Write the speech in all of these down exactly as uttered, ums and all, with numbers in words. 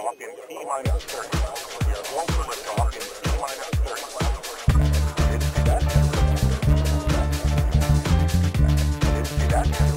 off in T minus thirty. We are going to lift off in T minus thirty. Did you see that? Did you see that?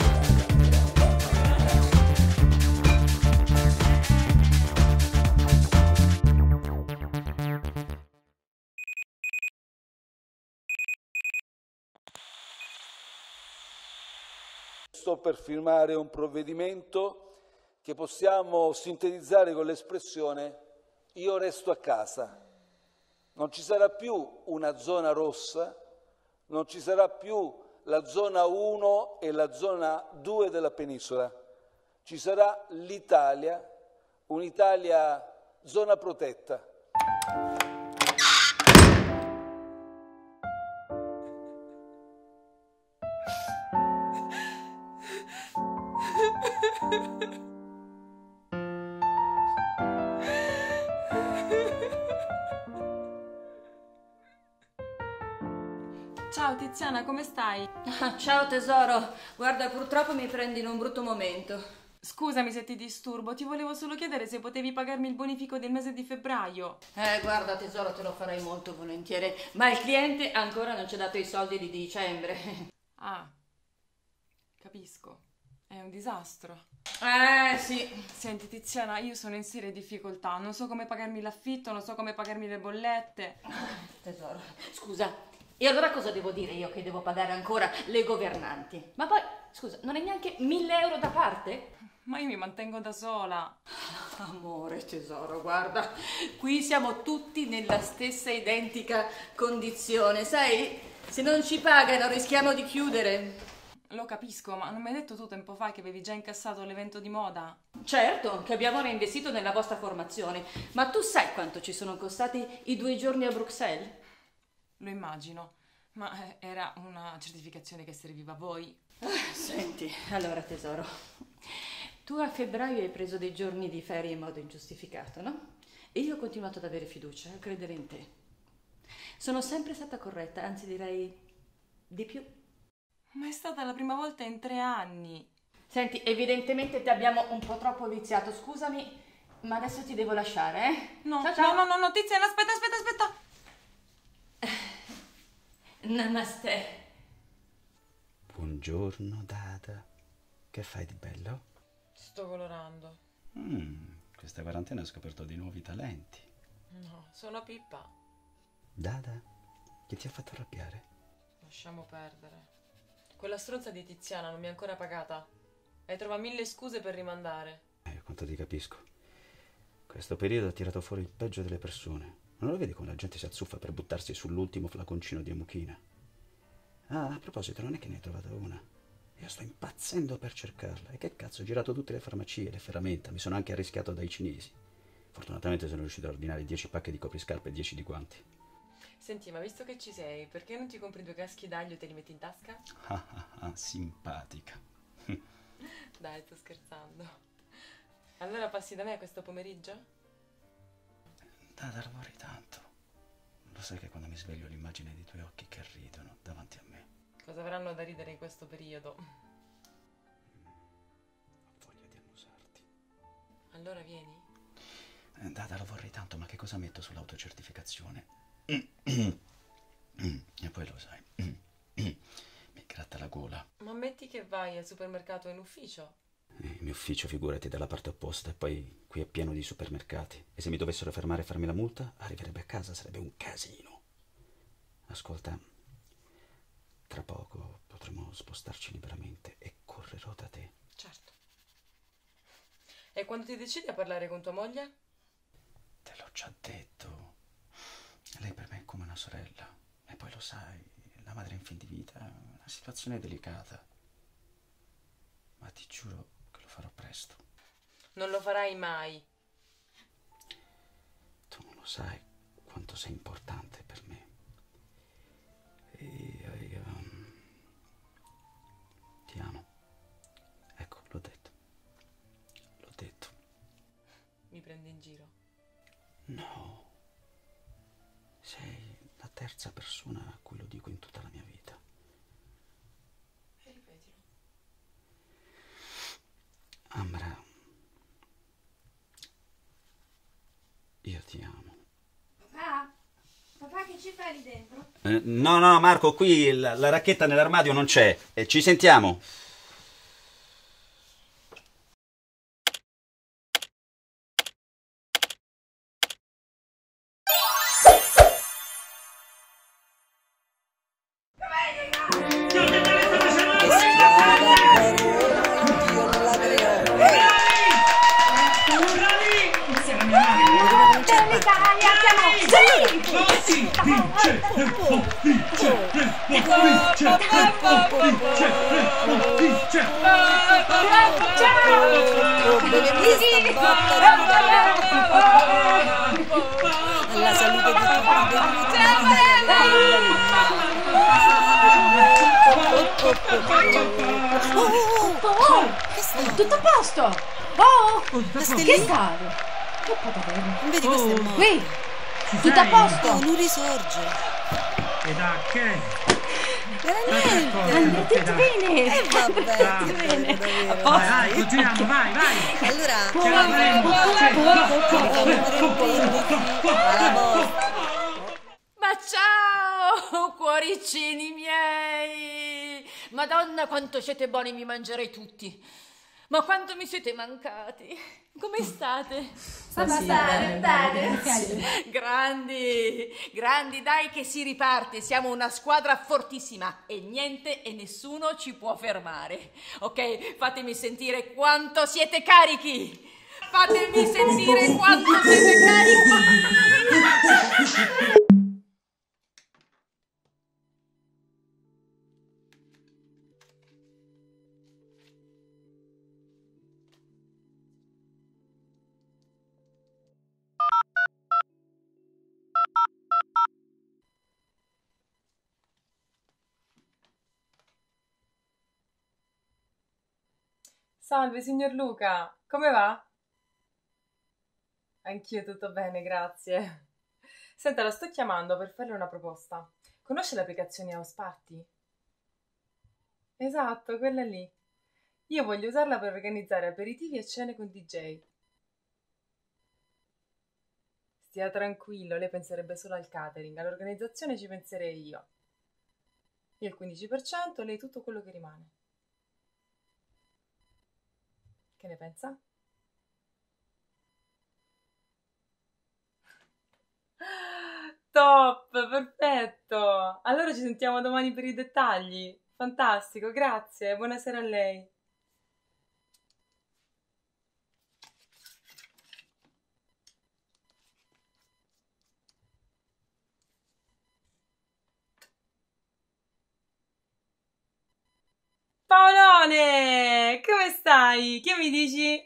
Sto per firmare un provvedimento che possiamo sintetizzare con l'espressione io resto a casa. Non ci sarà più una zona rossa, non ci sarà più la zona uno e la zona due della penisola. Ci sarà l'Italia, un'Italia zona protetta. Ciao Tiziana, come stai? Ah, ciao tesoro, guarda, purtroppo mi prendi in un brutto momento. Scusami se ti disturbo, ti volevo solo chiedere se potevi pagarmi il bonifico del mese di febbraio. Eh, guarda tesoro, te lo farei molto volentieri, ma il cliente ancora non ci ha dato i soldi di dicembre. Ah, capisco, è un disastro. Eh, sì. Senti Tiziana, io sono in serie difficoltà, non so come pagarmi l'affitto, non so come pagarmi le bollette. Tesoro, scusa. E allora cosa devo dire io che devo pagare ancora le governanti? Ma poi, scusa, non hai neanche mille euro da parte? Ma io mi mantengo da sola. Amore, tesoro, guarda, qui siamo tutti nella stessa identica condizione, sai? Se non ci pagano rischiamo di chiudere. Lo capisco, ma non mi hai detto tu tempo fa che avevi già incassato l'evento di moda? Certo, che abbiamo reinvestito nella vostra formazione, ma tu sai quanto ci sono costati i due giorni a Bruxelles? Lo immagino, ma era una certificazione che serviva a voi. Ah, senti, allora tesoro, tu a febbraio hai preso dei giorni di ferie in modo ingiustificato, no? E io ho continuato ad avere fiducia, a credere in te. Sono sempre stata corretta, anzi direi di più. Ma è stata la prima volta in tre anni. Senti, evidentemente ti abbiamo un po' troppo viziato, scusami, ma adesso ti devo lasciare, eh? No, ciao, ciao. no, no, no, Tiziana, aspetta, aspetta, aspetta. Namaste. Buongiorno Dada, che fai di bello? Sto colorando. Mm, questa quarantena ho scoperto dei nuovi talenti. No, sono Pippa. Dada, che ti ha fatto arrabbiare? Lasciamo perdere. Quella stronza di Tiziana non mi ha ancora pagata e trova mille scuse per rimandare. Eh, quanto ti capisco. Questo periodo ha tirato fuori il peggio delle persone. Non lo vedi come la gente si azzuffa per buttarsi sull'ultimo flaconcino di amuchina? Ah, a proposito, non è che ne hai trovata una? Io sto impazzendo per cercarla. E che cazzo, ho girato tutte le farmacie, le ferramenta, mi sono anche arrischiato dai cinesi. Fortunatamente sono riuscito a ordinare dieci pacche di copriscarpe e dieci di guanti. Senti, ma visto che ci sei, perché non ti compri due caschi d'aglio e te li metti in tasca? Ah, ah, ah, simpatica. Dai, sto scherzando. Allora passi da me questo pomeriggio? Dada, lavori tanto. Lo sai che quando mi sveglio l'immagine dei tuoi occhi che ridono davanti a me. Cosa avranno da ridere in questo periodo? Ho voglia di annusarti. Allora vieni? Eh, Dada, lo vorrei tanto, ma che cosa metto sull'autocertificazione? E poi lo sai, mi gratta la gola. Ma metti che vai al supermercato in ufficio? Eh, il mio ufficio, figurati, è dalla parte opposta e poi qui è pieno di supermercati. E se mi dovessero fermare e farmi la multa, arriverebbe a casa, sarebbe un casino. Ascolta, tra poco potremo spostarci liberamente e correrò da te. Certo. E quando ti decidi a parlare con tua moglie? Te l'ho già detto. Lei per me è come una sorella. E poi lo sai, la madre in fin di vita è una situazione delicata. Ma ti giuro che lo farò presto. Non lo farai mai. Tu non lo sai quanto sei importante per me. E io, um, ti amo. Ecco, l'ho detto. L'ho detto. Mi prendi in giro? No. Sei la terza persona a cui lo dico in tutta la mia vita. E ripetilo. Ambra, io ti amo. Papà? Papà, che ci fai lì dentro? Eh, no, no, Marco, qui la, la racchetta nell'armadio non c'è. Eh, ci sentiamo. alla salute di tutti. Tutto a posto! Oh! La Che stellina? stato? Che potete? Non vedi questo è morto? Qui! Tutto a posto! No, lui risorge. E da che? Veramente? Andate tutto bene! Eh vabbè, che bello davvero. Vai, vai, continuiamo, vai, vai! Allora, Ce la faremo! alla vostra. Ma ciao, cuoricini miei! Madonna, quanto siete buoni, vi mangerei tutti! Ma quanto mi siete mancati! Come state? Grandi, grandi, dai che si riparte, siamo una squadra fortissima e niente e nessuno ci può fermare. Ok, fatemi sentire quanto siete carichi! Fatemi sentire quanto siete carichi! Salve, signor Luca, come va? Anch'io tutto bene, grazie. Senta, la sto chiamando per farle una proposta. Conosce l'applicazione House Party? Esatto, quella lì. Io voglio usarla per organizzare aperitivi e cene con D J. Stia tranquillo, lei penserebbe solo al catering, all'organizzazione ci penserei io. Io il quindici per cento, lei tutto quello che rimane. Che ne pensa? Top, perfetto. Allora ci sentiamo domani per i dettagli. Fantastico, grazie. Buonasera a lei. Paolone, come stai? Che mi dici?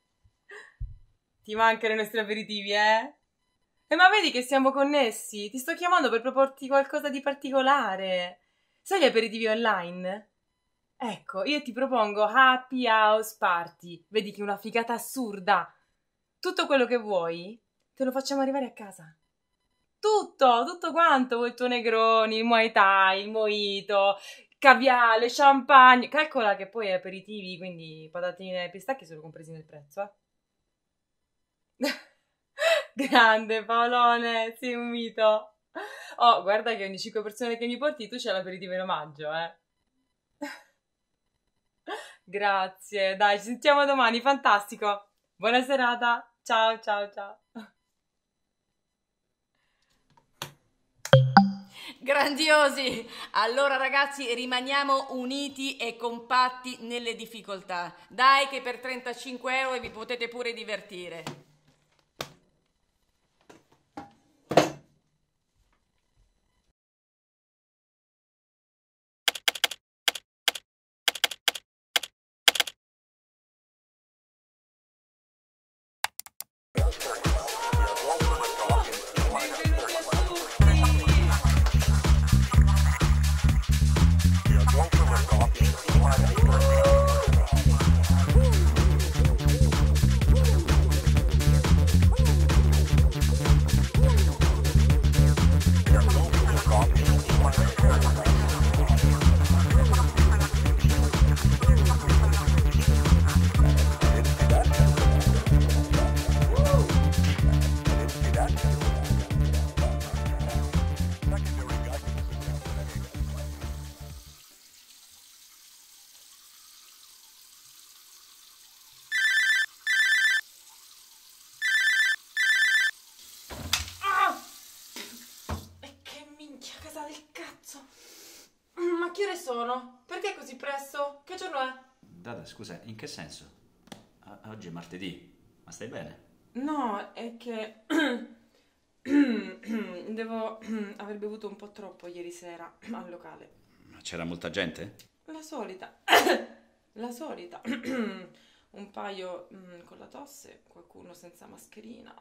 Ti mancano i nostri aperitivi, eh? E ma vedi che siamo connessi? Ti sto chiamando per proporti qualcosa di particolare. Sai gli aperitivi online? Ecco, io ti propongo Happy House Party. Vedi che è una figata assurda. Tutto quello che vuoi, te lo facciamo arrivare a casa. Tutto, tutto quanto. Vuoi il tuo Negroni, il Muay Thai, il Mojito, caviale, champagne. Calcola che poi aperitivi, quindi patatine e pistacchi sono compresi nel prezzo, eh? Grande Paolone, sei un mito. Oh, guarda che ogni cinque persone che mi porti tu c'è l'aperitivo in omaggio, eh. Grazie, dai, ci sentiamo domani, fantastico. Buona serata, ciao ciao ciao. Grandiosi! Allora ragazzi, rimaniamo uniti e compatti nelle difficoltà. Dai che per trentacinque euro vi potete pure divertire. sono? Perché così presto? Che giorno è? Dada, scusa, in che senso? O- oggi è martedì, ma stai bene? No, è che devo aver bevuto un po' troppo ieri sera al locale. Ma c'era molta gente? La solita. La solita. Un paio mm, con la tosse, qualcuno senza mascherina.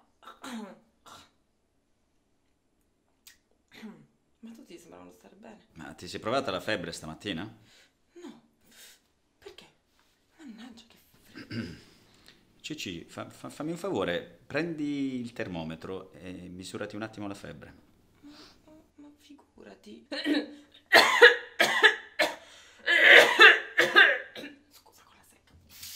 Ma tutti sembravano stare bene. Ma ti sei provata la febbre stamattina? No. Perché? Mannaggia che freddo. Cici, fa- fa- fammi un favore, prendi il termometro e misurati un attimo la febbre. Ma, ma- ma figurati. Scusa con la secca.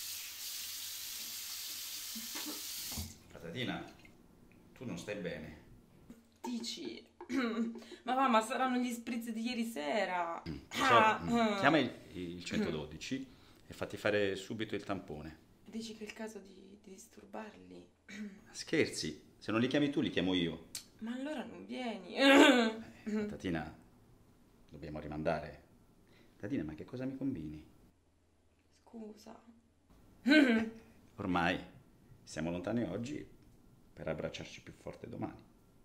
Patatina, tu non stai bene. Dici? Ma va, ma saranno gli spritz di ieri sera. So, mm, chiama il, il centododici e fatti fare subito il tampone. Dici che è il caso di, di disturbarli? Scherzi, se non li chiami tu li chiamo io. Ma allora non vieni. Tatina, dobbiamo rimandare. Tatina, ma che cosa mi combini? Scusa. Ormai siamo lontani oggi per abbracciarci più forte domani.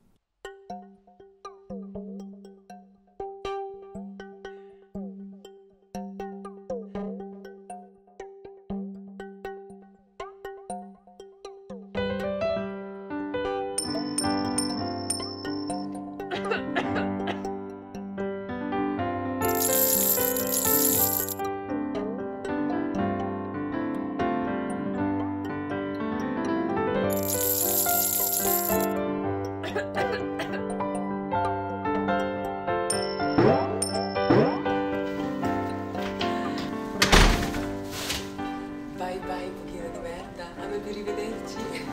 Bye bye, pochino di merda. A me per rivederci.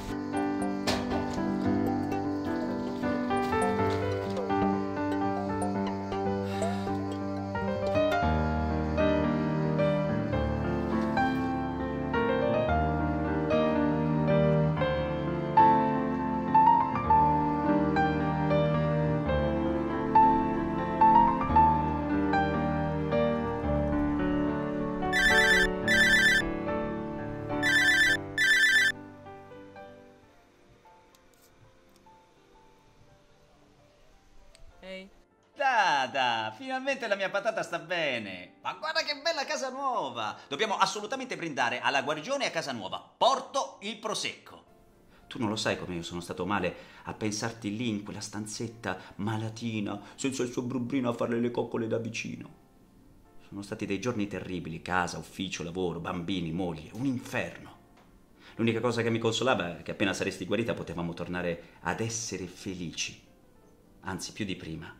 Ehi. Dada, finalmente la mia patata sta bene. Ma guarda che bella casa nuova. Dobbiamo assolutamente brindare alla guarigione e a casa nuova. Porto il prosecco. Tu non lo sai come io sono stato male a pensarti lì in quella stanzetta malatina, senza il suo brubrino a farle le coccole da vicino. Sono stati dei giorni terribili, casa, ufficio, lavoro, bambini, moglie, un inferno. L'unica cosa che mi consolava è che appena saresti guarita potevamo tornare ad essere felici. Anzi, più di prima.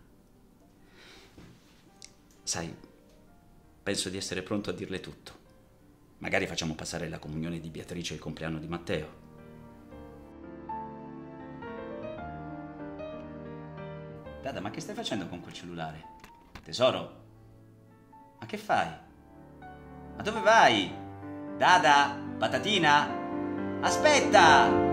Sai, penso di essere pronto a dirle tutto. Magari facciamo passare la comunione di Beatrice e il compleanno di Matteo. Dada, ma che stai facendo con quel cellulare? Tesoro? Ma che fai? Ma dove vai? Dada? Patatina? Aspetta!